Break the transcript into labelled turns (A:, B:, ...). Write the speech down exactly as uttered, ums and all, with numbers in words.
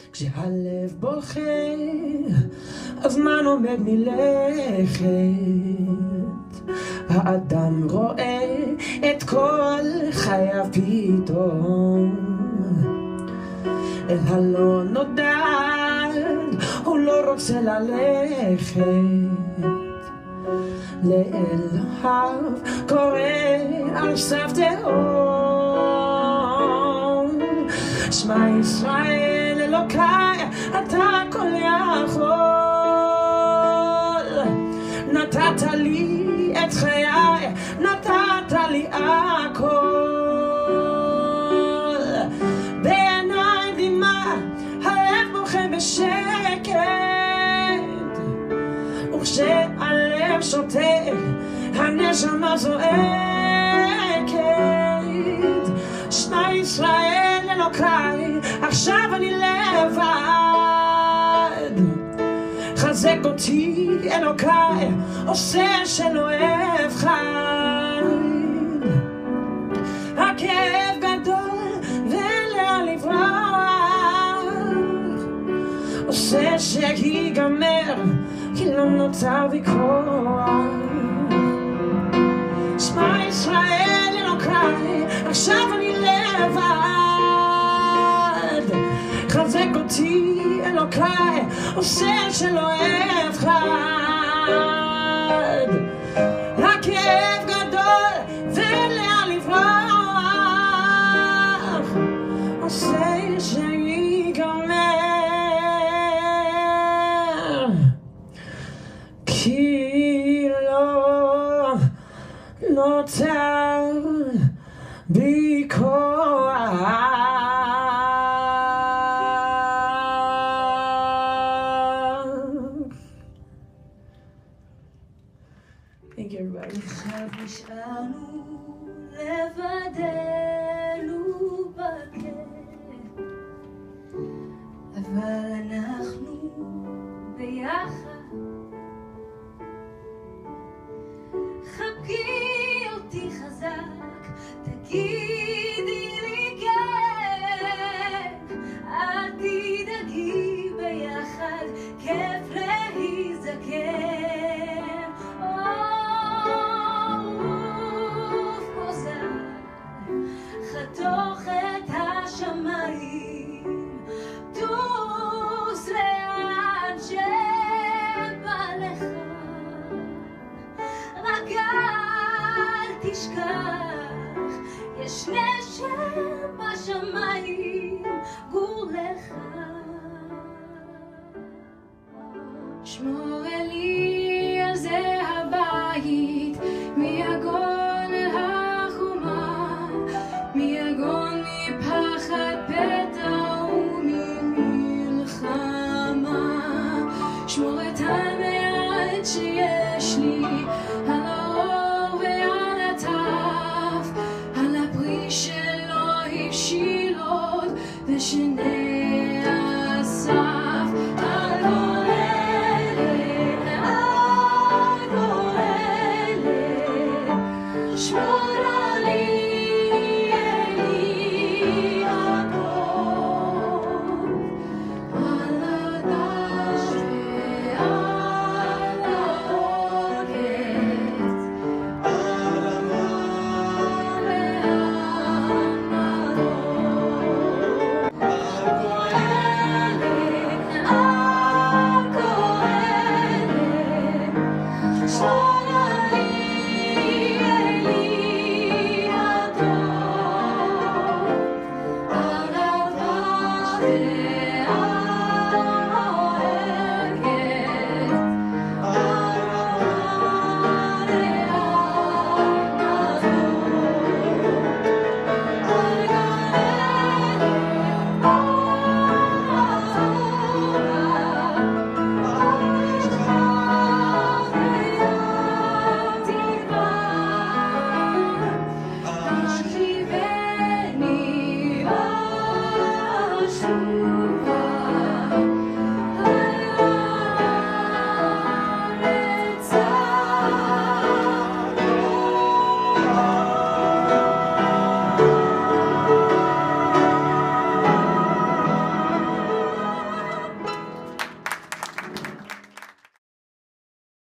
A: כשהלב בוכה, הזמן עומד מלכת. האדם רואה את כל חייו פתאום, אל הלא נודע הוא לא רוצה ללכת. לאלוהיו קורא על סף תהום. שמע ישראל אלוקיי, אתה כל יכול. נתת לי את חיי, נתת לי הכל. בעיניי דמעה, הלב בוכה בשקט, וכשהלב שותק, הנשמה זועקת. שמע ישראל אלוקיי, עכשיו אני לבד. חזק אותי אלוקיי, עושה שלא אבחר. הכאב גדול ולאן לברוח, עושה שיגמר כי לא נוצר בי כוח. שמע ישראל אלוקיי, עכשיו אני לבד. חזק אותי אלוקיי, עושה שלא אבחר. הכאב גדול ולאן לברוח, עושה שיגמר כי לא נותר בי כוח. Thank you, everybody.
B: עכשיו נשארנו לבדנו בכלא, אבל אנחנו ביחד. חבקי אותי חזק, תגידי לי כן, אל תדאגי, ביחד כיף להיזכר. עוף כוזר, חתוך את השמיים, טוס לאן שבא לך, רק אל תשכח, יש